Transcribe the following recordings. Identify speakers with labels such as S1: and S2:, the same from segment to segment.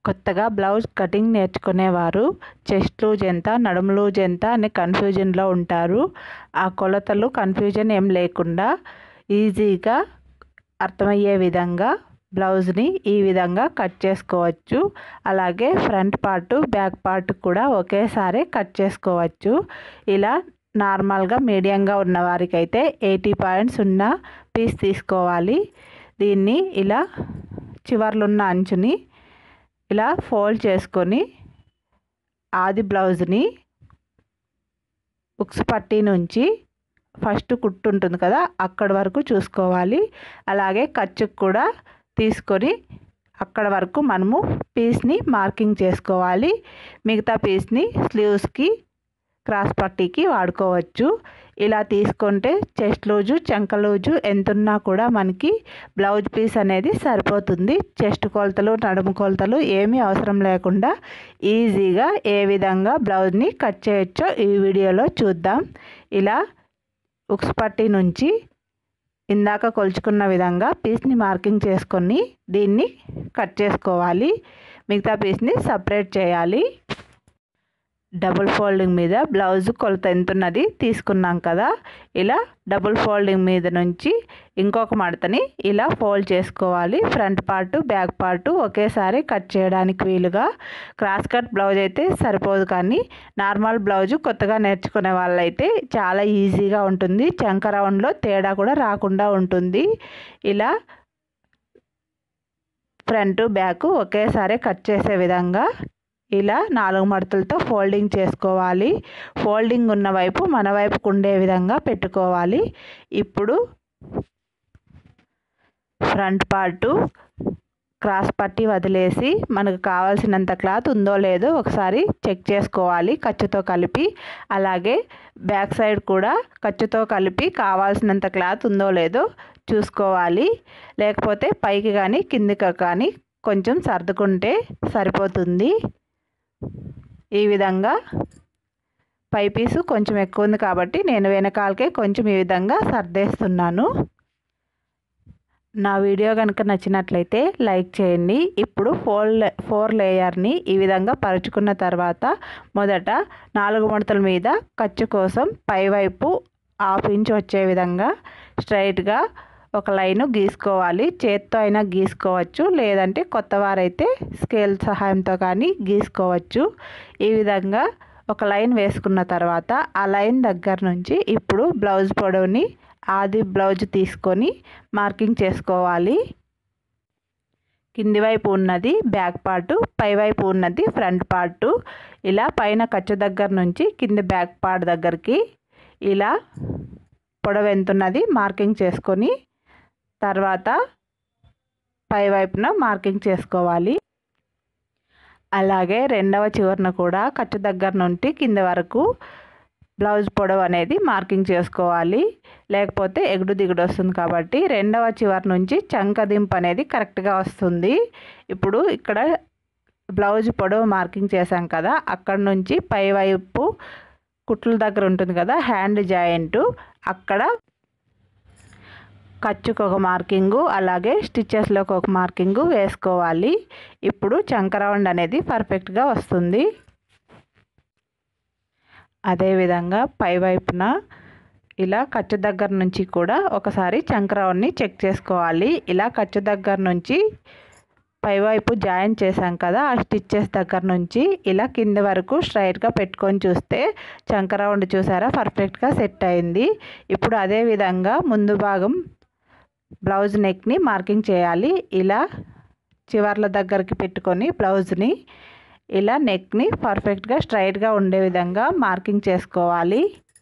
S1: కొత్తగా blouse cutting నేర్చుకునేవారు chest loose ఎంత, నడుము లూజ్ ఎంత అని కన్ఫ్యూజన్లో ఉంటారు. ఆ కొలతలు కన్ఫ్యూజన్ ఏం లేకుండా ఈజీగా అర్థమయ్యే విధంగా బ్లౌజ్ని ఈ విధంగా కట్ చేసుకోవచ్చు. అలాగే ఫ్రంట్ పార్ట్, బ్యాక్ పార్ట్ కూడా ఒకేసారి కట్ చేసుకోవచ్చు. ఇలా నార్మల్గా మీడియంగా ఉన్న వారికైతే 80 పాయింట్స్ ఉన్న పీస్ తీసుకోవాలి. దీన్ని ఇలా చివర్లున్న అంచుని ఇలా ఫోల్డ్ చేసుకొని ఆది బ్లౌజ్ని ఉక్స్ పట్టీ నుంచి ఫస్ట్ కుట్టు ఉంటుంది కదా అక్కడ వరకు చూసుకోవాలి. అలాగే ఖర్చుకు కూడా తీసుకొని అక్కడ వరకు మనము పీస్ని మార్కింగ్ చేసుకోవాలి. మిగతా పీస్ని స్లీవ్స్కి, క్రాస్ పట్టీకి వాడుకోవచ్చు. ఇలా తీసుకుంటే చెస్ట్ లూజు, చంక లూజు ఎంతున్నా కూడా మనకి బ్లౌజ్ పీస్ అనేది సరిపోతుంది. చెస్ట్ కొలతలు, నడుము కొలతలు ఏమీ అవసరం లేకుండా ఈజీగా ఏ విధంగా బ్లౌజ్ని కట్ చేయొచ్చో ఈ వీడియోలో చూద్దాం. ఇలా ఉక్స్ పట్టీ నుంచి ఇందాక కొలుచుకున్న విధంగా పీస్ని మార్కింగ్ చేసుకొని దీన్ని కట్ చేసుకోవాలి. మిగతా పీస్ని సపరేట్ చేయాలి. డబుల్ ఫోల్డింగ్ మీద బ్లౌజ్ కొలత ఎంత ఉన్నది తీసుకున్నాం కదా, ఇలా డబుల్ ఫోల్డింగ్ మీద నుంచి ఇంకొక మడతని ఇలా ఫోల్డ్ చేసుకోవాలి. ఫ్రంట్ పార్ట్, బ్యాక్ పార్ట్ ఒకేసారి కట్ చేయడానికి వీలుగా. క్రాస్ కట్ బ్లౌజ్ అయితే సరిపోదు, కానీ నార్మల్ బ్లౌజు కొత్తగా నేర్చుకునే వాళ్ళైతే చాలా ఈజీగా ఉంటుంది. చంక రౌండ్లో తేడా కూడా రాకుండా ఉంటుంది. ఇలా ఫ్రంట్, బ్యాక్ ఒకేసారి కట్ చేసే విధంగా ఇలా 4 మడతలతో ఫోల్డింగ్ చేసుకోవాలి. ఫోల్డింగ్ ఉన్న వైపు మన వైపుకు ఉండే విధంగా పెట్టుకోవాలి. ఇప్పుడు ఫ్రంట్ పార్టు క్రాస్ పట్టీ వదిలేసి మనకు కావాల్సినంత క్లాత్ ఉందో లేదో ఒకసారి చెక్ చేసుకోవాలి ఖర్చుతో కలిపి. అలాగే బ్యాక్ సైడ్ కూడా ఖర్చుతో కలిపి కావాల్సినంత క్లాత్ ఉందో లేదో చూసుకోవాలి. లేకపోతే పైకి కానీ కిందికి కానీ కొంచెం సర్దుకుంటే సరిపోతుంది. ఈ విధంగా పై పీసు కొంచెం ఎక్కువ ఉంది కాబట్టి నేను వెనకాలకే కొంచెం ఈ విధంగా సర్దేస్తున్నాను. నా వీడియో కనుక నచ్చినట్లయితే లైక్ చేయండి. ఇప్పుడు 4 లేయర్ని ఈ విధంగా పరుచుకున్న తర్వాత మొదట 4 మడతల మీద ఖర్చు కోసం పైవైపు 1/2 ఇంచ్ వచ్చే విధంగా స్ట్రైట్గా ఒక లైను గీసుకోవాలి. చేత్తో అయినా గీసుకోవచ్చు, లేదంటే కొత్త వారైతే స్కేల్ సహాయంతో కానీ గీసుకోవచ్చు. ఈ విధంగా ఒక లైన్ వేసుకున్న తర్వాత ఆ లైన్ దగ్గర నుంచి ఇప్పుడు బ్లౌజ్ పొడవుని ఆది బ్లౌజ్ తీసుకొని మార్కింగ్ చేసుకోవాలి. కింది వైపు ఉన్నది బ్యాక్ పార్టు, పైవైపు ఉన్నది ఫ్రంట్ పార్టు. ఇలా పైన ఖర్చు దగ్గర నుంచి కింది బ్యాక్ పార్ట్ దగ్గరికి ఇలా పొడవు ఎంత ఉన్నది మార్కింగ్ చేసుకొని తర్వాత పైవైపున మార్కింగ్ చేసుకోవాలి. అలాగే రెండవ చివరన కూడా ఖర్చు దగ్గర నుండి కింద వరకు బ్లౌజ్ పొడవు అనేది మార్కింగ్ చేసుకోవాలి. లేకపోతే ఎగుడు దిగుడు వస్తుంది కాబట్టి రెండవ చివరి నుంచి చంకదింపు అనేది కరెక్ట్గా వస్తుంది. ఇప్పుడు ఇక్కడ బ్లౌజ్ పొడవు మార్కింగ్ చేసాం కదా, అక్కడ నుంచి పైవైపు కుట్ల దగ్గర ఉంటుంది కదా హ్యాండ్ జాయింట్, అక్కడ ఖర్చుకు ఒక మార్కింగు అలాగే స్టిచ్చెస్లోకి ఒక మార్కింగు వేసుకోవాలి. ఇప్పుడు చంక రౌండ్ అనేది పర్ఫెక్ట్గా వస్తుంది. అదేవిధంగా పైవైపున ఇలా ఖర్చు దగ్గర నుంచి కూడా ఒకసారి చంక రౌండ్ని చెక్ చేసుకోవాలి. ఇలా ఖర్చు దగ్గర నుంచి పైవైపు జాయిన్ చేసాం కదా, ఆ స్టిచ్చెస్ దగ్గర నుంచి ఇలా కింద వరకు స్ట్రైట్గా పెట్టుకొని చూస్తే చంక రౌండ్ చూసారా పర్ఫెక్ట్గా సెట్ అయింది. ఇప్పుడు అదే విధంగా ముందు భాగం బ్లౌజ్ నెక్ని మార్కింగ్ చేయాలి. ఇలా చివర్ల దగ్గరికి పెట్టుకొని బ్లౌజ్ని ఇలా నెక్ని పర్ఫెక్ట్గా స్ట్రైట్గా ఉండే విధంగా మార్కింగ్ చేసుకోవాలి.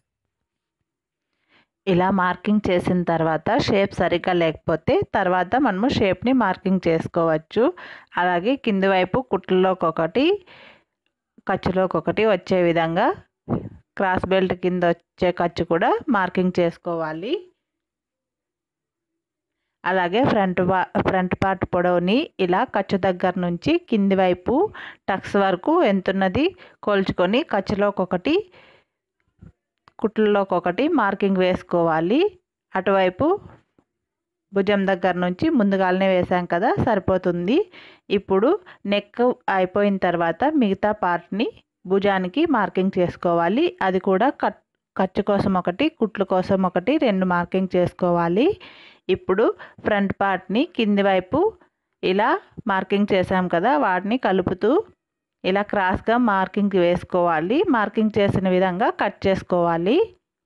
S1: ఇలా మార్కింగ్ చేసిన తర్వాత షేప్ సరిగ్గా లేకపోతే తర్వాత మనము షేప్ని మార్కింగ్ చేసుకోవచ్చు. అలాగే కింది వైపు కుట్లలోకి ఒకటి, ఖర్చులోకి ఒకటి వచ్చే విధంగా క్రాస్ బెల్ట్ కింద వచ్చే ఖర్చు కూడా మార్కింగ్ చేసుకోవాలి. అలాగే ఫ్రంట్ పార్ట్ పొడవుని ఇలా ఖర్చు దగ్గర నుంచి కింది వైపు టక్స్ వరకు ఎంతున్నది కొలుచుకొని ఖర్చులోకి ఒకటి, కుట్లలోకి ఒకటి మార్కింగ్ వేసుకోవాలి. అటువైపు భుజం దగ్గర నుంచి ముందుగానే వేసాం కదా, సరిపోతుంది. ఇప్పుడు నెక్ అయిపోయిన తర్వాత మిగతా పార్ట్ని భుజానికి మార్కింగ్ చేసుకోవాలి. అది కూడా ఖర్చు కోసం ఒకటి, కుట్లు కోసం ఒకటి, 2 మార్కింగ్ చేసుకోవాలి. ఇప్పుడు ఫ్రంట్ పార్ట్ని కింది వైపు ఇలా మార్కింగ్ చేసాం కదా, వాటిని కలుపుతూ ఇలా క్రాస్గా మార్కింగ్ వేసుకోవాలి. మార్కింగ్ చేసిన విధంగా కట్ చేసుకోవాలి.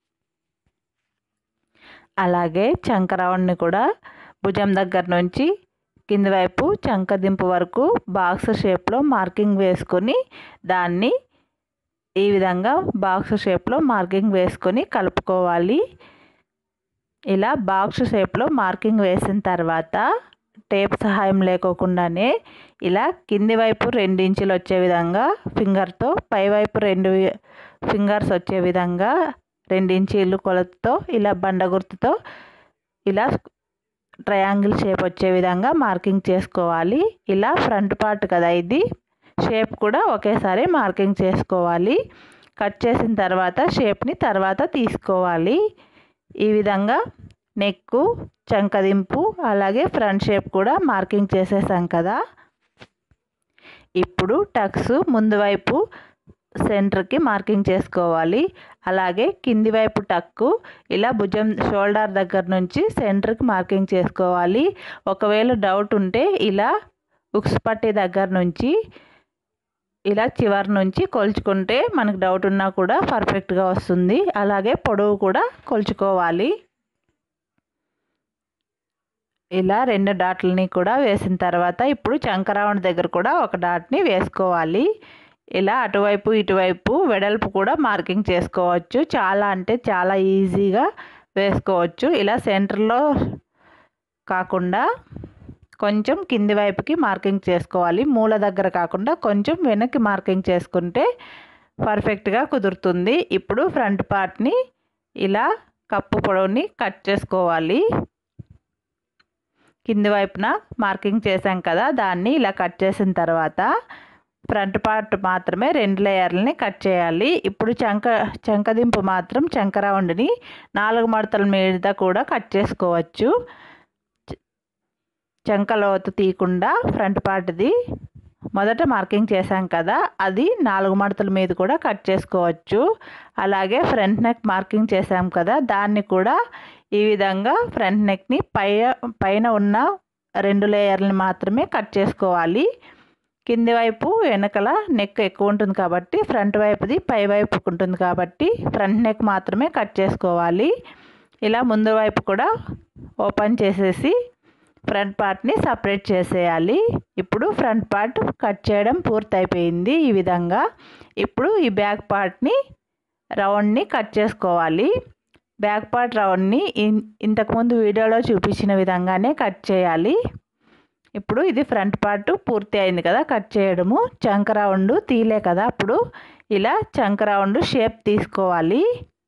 S1: అలాగే చంక రౌండ్ని కూడా భుజం దగ్గర నుంచి కింది వైపు చంక దింపు వరకు బాక్స్ షేప్లో మార్కింగ్ వేసుకొని దాన్ని ఈ విధంగా బాక్స్ షేప్లో మార్కింగ్ వేసుకొని కలుపుకోవాలి. ఇలా బాక్స్ షేప్లో మార్కింగ్ వేసిన తర్వాత టేప్ సహాయం లేకోకుండానే ఇలా కింది వైపు 2 ఇంచులు వచ్చే విధంగా ఫింగర్తో, పైవైపు 2 ఫింగర్స్ వచ్చే విధంగా 2 ఇంచీలు కొలతతో ఇలా బండ గుర్తుతో ఇలా ట్రయాంగిల్ షేప్ వచ్చే విధంగా మార్కింగ్ చేసుకోవాలి. ఇలా ఫ్రంట్ పార్ట్ కదా, ఇది షేప్ కూడా ఒకేసారి మార్కింగ్ చేసుకోవాలి. కట్ చేసిన తర్వాత షేప్ని తర్వాత తీసుకోవాలి. ఈ విధంగా నెక్కు, చంకదింపు అలాగే ఫ్రంట్ షేప్ కూడా మార్కింగ్ చేసేసాం కదా. ఇప్పుడు టక్స్ ముందు వైపు సెంటర్కి మార్కింగ్ చేసుకోవాలి. అలాగే కింది వైపు టక్కు ఇలా భుజం షోల్డర్ దగ్గర నుంచి సెంటర్కి మార్కింగ్ చేసుకోవాలి. ఒకవేళ డౌట్ ఉంటే ఇలా ఉక్స్ పట్టీ దగ్గర నుంచి ఇలా చివరి నుంచి కొలుచుకుంటే మనకు డౌట్ ఉన్నా కూడా పర్ఫెక్ట్గా వస్తుంది. అలాగే పొడవు కూడా కొలుచుకోవాలి. ఇలా 2 డాట్లని కూడా వేసిన తర్వాత ఇప్పుడు చంక రౌండ్ దగ్గర కూడా ఒక డాట్ని వేసుకోవాలి. ఇలా అటువైపు ఇటువైపు వెడల్పు కూడా మార్కింగ్ చేసుకోవచ్చు. చాలా అంటే చాలా ఈజీగా వేసుకోవచ్చు. ఇలా సెంటర్లో కాకుండా కొంచెం కింది వైపుకి మార్కింగ్ చేసుకోవాలి. మూల దగ్గర కాకుండా కొంచెం వెనక్కి మార్కింగ్ చేసుకుంటే పర్ఫెక్ట్గా కుదురుతుంది. ఇప్పుడు ఫ్రంట్ పార్ట్ని ఇలా కప్పు పొడవుని కట్ చేసుకోవాలి. కింది వైపున మార్కింగ్ చేసాం కదా, దాన్ని ఇలా కట్ చేసిన తర్వాత ఫ్రంట్ పార్ట్ మాత్రమే 2 లేయర్లని కట్ చేయాలి. ఇప్పుడు చంకదింపు మాత్రం చంక రౌండ్ని 4 మడతల మీద కూడా కట్ చేసుకోవచ్చు. చంక లోతు తీయకుండా ఫ్రంట్ పార్ట్ది మొదట మార్కింగ్ చేసాం కదా, అది 4 మడతల మీద కూడా కట్ చేసుకోవచ్చు. అలాగే ఫ్రంట్ నెక్ మార్కింగ్ చేసాం కదా, దాన్ని కూడా ఈ విధంగా ఫ్రంట్ నెక్ని పైన ఉన్న 2 లేయర్లని మాత్రమే కట్ చేసుకోవాలి. కింది వైపు వెనకల నెక్ ఎక్కువ ఉంటుంది కాబట్టి ఫ్రంట్ వైపుది పై వైపుకు ఉంటుంది కాబట్టి ఫ్రంట్ నెక్ మాత్రమే కట్ చేసుకోవాలి. ఇలా ముందు వైపు కూడా ఓపెన్ చేసేసి ఫ్రంట్ పార్ట్ని సపరేట్ చేసేయాలి. ఇప్పుడు ఫ్రంట్ పార్ట్ కట్ చేయడం పూర్తయిపోయింది. ఈ విధంగా ఇప్పుడు ఈ బ్యాక్ పార్ట్ని రౌండ్ని కట్ చేసుకోవాలి. బ్యాక్ పార్ట్ రౌండ్ని ఇంతకుముందు వీడియోలో చూపించిన విధంగానే కట్ చేయాలి. ఇప్పుడు ఇది ఫ్రంట్ పార్ట్ పూర్తి అయింది కదా కట్ చేయడము. చంక రౌండ్ తీలే కదా, అప్పుడు ఇలా చంక రౌండ్ షేప్ తీసుకోవాలి.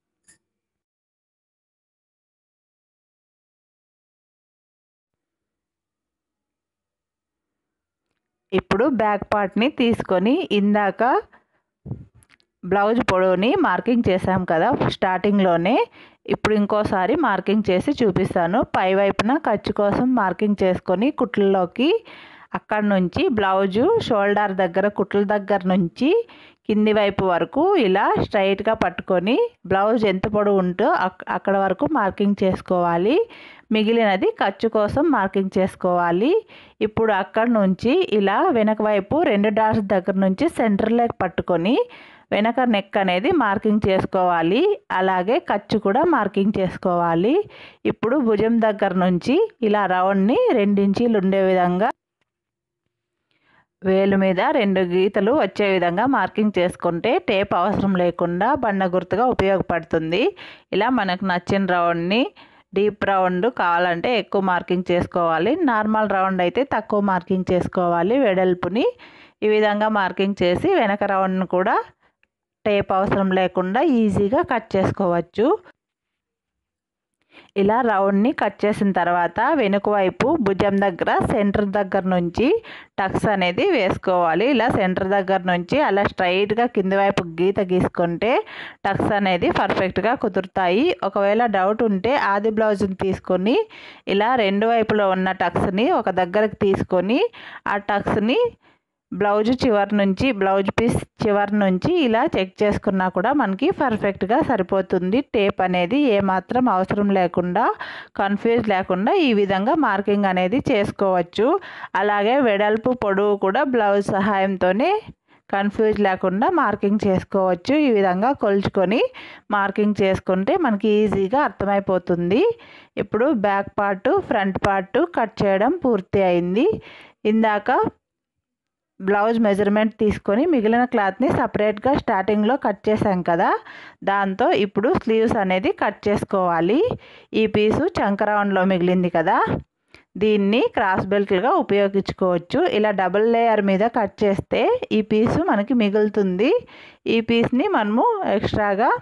S1: ఇప్పుడు బ్యాక్ పార్ట్ని తీసుకొని ఇందాక బ్లౌజ్ పొడవుని మార్కింగ్ చేసాం కదా స్టార్టింగ్లోనే, ఇప్పుడు ఇంకోసారి మార్కింగ్ చేసి చూపిస్తాను. పై వైపున ఖర్చు కోసం మార్కింగ్ చేసుకొని కుట్లలోకి అక్కడ నుంచి బ్లౌజు షోల్డర్ దగ్గర కుట్ల దగ్గర నుంచి కింది వైపు వరకు ఇలా స్ట్రైట్గా పట్టుకొని బ్లౌజ్ ఎంత పొడవు ఉంటో అక్కడ వరకు మార్కింగ్ చేసుకోవాలి. మిగిలినది ఖర్చు కోసం మార్కింగ్ చేసుకోవాలి. ఇప్పుడు అక్కడ నుంచి ఇలా వెనక వైపు 2 డాట్స్ దగ్గర నుంచి సెంటర్లోకి పట్టుకొని వెనక నెక్ అనేది మార్కింగ్ చేసుకోవాలి. అలాగే ఖర్చు కూడా మార్కింగ్ చేసుకోవాలి. ఇప్పుడు భుజం దగ్గర నుంచి ఇలా రౌండ్ని 2 ఇంచీలు ఉండే విధంగా వేలు మీద 2 గీతలు వచ్చే విధంగా మార్కింగ్ చేసుకుంటే టేప్ అవసరం లేకుండా బండ గుర్తుగా ఉపయోగపడుతుంది. ఇలా మనకు నచ్చిన రౌండ్ని డీప్ రౌండ్ కావాలంటే ఎక్కువ మార్కింగ్ చేసుకోవాలి. నార్మల్ రౌండ్ అయితే తక్కువ మార్కింగ్ చేసుకోవాలి. వెడల్పుని ఈ విధంగా మార్కింగ్ చేసి వెనక రౌండ్ని కూడా టేప్ అవసరం లేకుండా ఈజీగా కట్ చేసుకోవచ్చు. ఇలా రౌండ్ని కట్ చేసిన తర్వాత వెనుక వైపు భుజం దగ్గర సెంటర్ దగ్గర నుంచి టక్స్ అనేది వేసుకోవాలి. ఇలా సెంటర్ దగ్గర నుంచి అలా స్ట్రైట్గా కింది వైపు గీత గీసుకుంటే టక్స్ అనేది పర్ఫెక్ట్గా కుదురుతాయి. ఒకవేళ డౌట్ ఉంటే ఆది బ్లౌజ్ని తీసుకొని ఇలా రెండు వైపులో ఉన్న టక్స్ని ఒక దగ్గరకు తీసుకొని ఆ టక్స్ని బ్లౌజ్ పీస్ చివరి నుంచి ఇలా చెక్ చేసుకున్నా కూడా మనకి పర్ఫెక్ట్గా సరిపోతుంది. టేప్ అనేది ఏమాత్రం అవసరం లేకుండా కన్ఫ్యూజ్ లేకుండా ఈ విధంగా మార్కింగ్ అనేది చేసుకోవచ్చు. అలాగే వెడల్పు పొడవు కూడా బ్లౌజ్ సహాయంతోనే కన్ఫ్యూజ్ లేకుండా మార్కింగ్ చేసుకోవచ్చు. ఈ విధంగా కొలుచుకొని మార్కింగ్ చేసుకుంటే మనకి ఈజీగా అర్థమైపోతుంది. ఇప్పుడు back part front part cut చేయడం పూర్తి అయింది. ఇందాక బ్లౌజ్ మెజర్మెంట్ తీసుకొని మిగిలిన క్లాత్ని సపరేట్గా స్టార్టింగ్లో కట్ చేసాం కదా, దాంతో ఇప్పుడు స్లీవ్స్ అనేది కట్ చేసుకోవాలి. ఈ పీసు చంక రౌండ్లో మిగిలింది కదా, దీన్ని క్రాస్ బెల్ట్లుగా ఉపయోగించుకోవచ్చు. ఇలా డబుల్ లేయర్ మీద కట్ చేస్తే ఈ పీసు మనకి మిగులుతుంది. ఈ పీస్ని మనము ఎక్స్ట్రాగా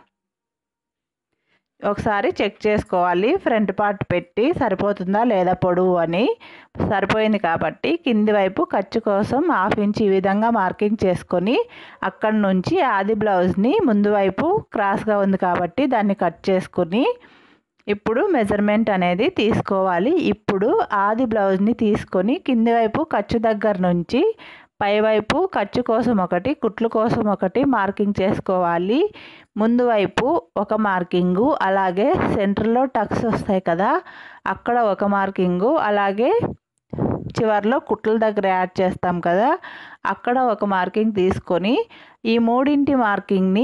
S1: ఒకసారి చెక్ చేసుకోవాలి. ఫ్రంట్ పార్ట్ పెట్టి సరిపోతుందా లేదా పొడవు అని. సరిపోయింది కాబట్టి కింది వైపు ఖర్చు కోసం 1/2 ఇంచ్ ఈ విధంగా మార్కింగ్ చేసుకొని అక్కడి నుంచి ఆది బ్లౌజ్ని ముందు వైపు క్రాస్గా ఉంది కాబట్టి దాన్ని కట్ చేసుకొని ఇప్పుడు మెజర్మెంట్ అనేది తీసుకోవాలి. ఇప్పుడు ఆది బ్లౌజ్ని తీసుకొని కింది వైపు ఖర్చు దగ్గర నుంచి పైవైపు ఖర్చు కోసం ఒకటి కుట్లు కోసం ఒకటి మార్కింగ్ చేసుకోవాలి. ముందు వైపు ఒక మార్కింగు, అలాగే సెంటర్లో టక్స్ వస్తాయి కదా అక్కడ ఒక మార్కింగు, అలాగే చివర్లో కుట్ల దగ్గర యాడ్ చేస్తాం కదా అక్కడ ఒక మార్కింగ్ తీసుకొని ఈ మూడింటి మార్కింగ్ని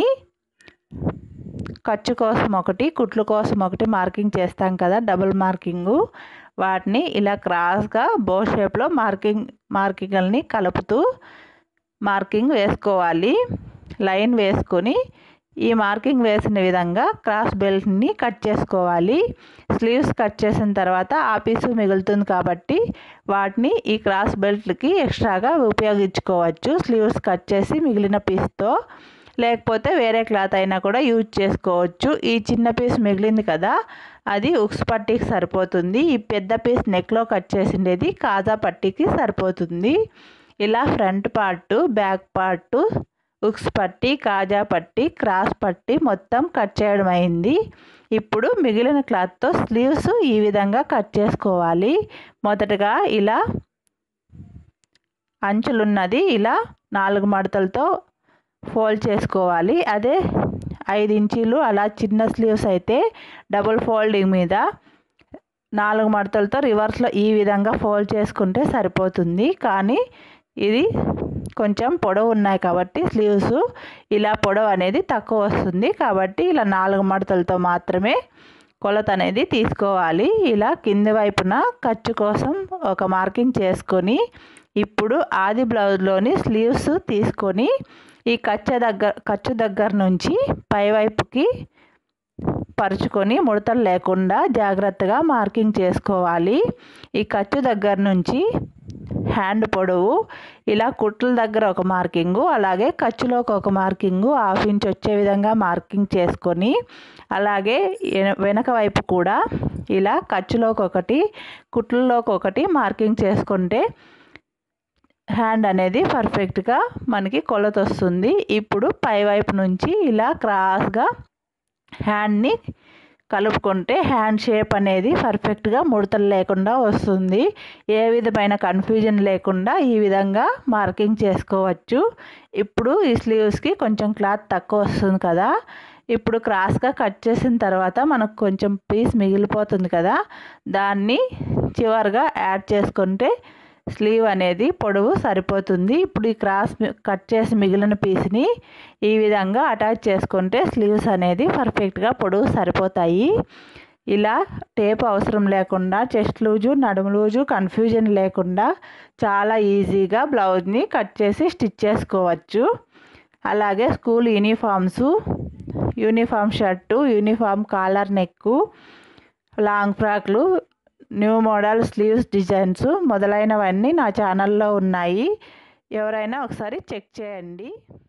S1: ఖర్చు కోసం ఒకటి కుట్లు కోసం ఒకటి మార్కింగ్ చేస్తాం కదా డబుల్ మార్కింగు, వాటిని ఇలా క్రాస్గా బో షేప్లో మార్కింగ్ని కలుపుతూ మార్కింగ్ వేసుకోవాలి. లైన్ వేసుకొని ఈ మార్కింగ్ వేసిన విధంగా క్రాస్ బెల్ట్ని కట్ చేసుకోవాలి. స్లీవ్స్ కట్ చేసిన తర్వాత ఆ పీసు మిగులుతుంది కాబట్టి వాటిని ఈ క్రాస్ బెల్ట్లకి ఎక్స్ట్రాగా ఉపయోగించుకోవచ్చు. స్లీవ్స్ కట్ చేసి మిగిలిన పీస్తో, లేకపోతే వేరే క్లాత్ అయినా కూడా యూజ్ చేసుకోవచ్చు. ఈ చిన్న పీస్ మిగిలింది కదా అది ఉక్స్ పట్టీకి సరిపోతుంది. ఈ పెద్ద పీస్ నెక్లో కట్ చేసిండేది కాజా పట్టీకి సరిపోతుంది. ఇలా ఫ్రంట్ పార్టు బ్యాక్ పార్టు ఉక్స్ పట్టీ కాజా పట్టీ క్రాస్ పట్టీ మొత్తం కట్ చేయడం అయింది. ఇప్పుడు మిగిలిన క్లాత్తో స్లీవ్స్ ఈ విధంగా కట్ చేసుకోవాలి. మొదటగా ఇలా అంచులున్నది ఇలా 4 మడతలతో ఫోల్డ్ చేసుకోవాలి. అదే 5 ఇంచీలు అలా చిన్న స్లీవ్స్ అయితే డబుల్ ఫోల్డింగ్ మీద 4 మడతలతో రివర్స్లో ఈ విధంగా ఫోల్డ్ చేసుకుంటే సరిపోతుంది. కానీ ఇది కొంచెం పొడవు ఉన్నాయి కాబట్టి స్లీవ్స్ ఇలా పొడవు అనేది తక్కువ వస్తుంది కాబట్టి ఇలా 4 మడతలతో మాత్రమే కొలత అనేది తీసుకోవాలి. ఇలా కింది వైపున ఖర్చు కోసం ఒక మార్కింగ్ చేసుకొని ఇప్పుడు ఆది బ్లౌజ్లోని స్లీవ్స్ తీసుకొని ఈ ఖర్చు దగ్గర నుంచి పైవైపుకి పరుచుకొని ముడతలు లేకుండా జాగ్రత్తగా మార్కింగ్ చేసుకోవాలి. ఈ ఖర్చు దగ్గర నుంచి హ్యాండ్ పొడవు ఇలా కుట్ల దగ్గర ఒక మార్కింగు, అలాగే ఖర్చులోకి ఒక మార్కింగు 1/2 ఇంచ్ వచ్చే విధంగా మార్కింగ్ చేసుకొని, అలాగే వెనక వైపు కూడా ఇలా ఖర్చులోకి ఒకటి కుట్లలోకి ఒకటి మార్కింగ్ చేసుకుంటే హ్యాండ్ అనేది పర్ఫెక్ట్గా మనకి కొలత వస్తుంది. ఇప్పుడు పైవైపు నుంచి ఇలా క్రాస్గా హ్యాండ్ని కలుపుకుంటే హ్యాండ్ షేప్ అనేది పర్ఫెక్ట్గా ముడతలు లేకుండా వస్తుంది. ఏ విధమైన కన్ఫ్యూజన్ లేకుండా ఈ విధంగా మార్కింగ్ చేసుకోవచ్చు. ఇప్పుడు ఈ స్లీవ్స్కి కొంచెం క్లాత్ తక్కువ వస్తుంది కదా, ఇప్పుడు క్రాస్గా కట్ చేసిన తర్వాత మనకు కొంచెం పీస్ మిగిలిపోతుంది కదా, దాన్ని చివరిగా యాడ్ చేసుకుంటే స్లీవ్ అనేది పొడవు సరిపోతుంది. ఇప్పుడు ఈ క్రాస్ కట్ చేసి మిగిలిన పీస్ని ఈ విధంగా అటాచ్ చేసుకుంటే స్లీవ్స్ అనేది పర్ఫెక్ట్గా పొడవు సరిపోతాయి. ఇలా టేప్ అవసరం లేకుండా చెస్ట్ లూజు నడుము లూజు కన్ఫ్యూజన్ లేకుండా చాలా ఈజీగా బ్లౌజ్ని కట్ చేసి స్టిచ్ చేసుకోవచ్చు. అలాగే school uniforms, uniform shirt, uniform collar neck, long ఫ్రాక్లు, న్యూ మోడల్ స్లీవ్స్ డిజైన్స్ మొదలైనవన్నీ నా ఛానల్లో ఉన్నాయి. ఎవరైనా ఒకసారి చెక్ చేయండి.